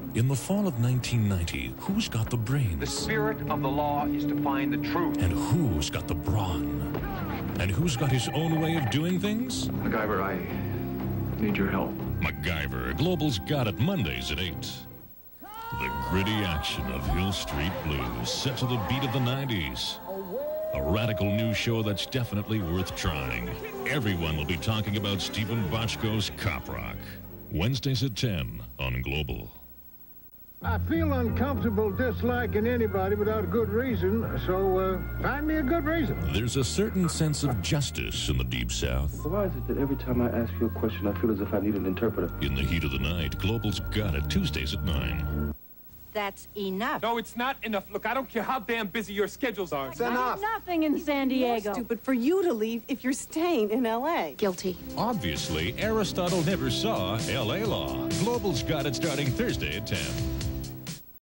In the fall of 1990, who's got the brains? The spirit of the law is to find the truth. And who's got the brawn? And who's got his own way of doing things? MacGyver, I need your help. MacGyver, Global's got it Mondays at 8. The gritty action of Hill Street Blues, set to the beat of the 90s. A radical new show that's definitely worth trying. Everyone will be talking about Stephen Bochco's Cop Rock. Wednesdays at 10 on Global. I feel uncomfortable disliking anybody without a good reason, so find me a good reason. There's a certain sense of justice in the Deep South. Why is it that every time I ask you a question, I feel as if I need an interpreter? In the heat of the night, Global's got it Tuesdays at 9. That's enough. No, it's not enough. Look, I don't care how damn busy your schedules are. It's enough. Nothing in San Diego. Stupid for you to leave if you're staying in L.A. Guilty. Obviously, Aristotle never saw L.A. Law. Global's got it starting Thursday at 10.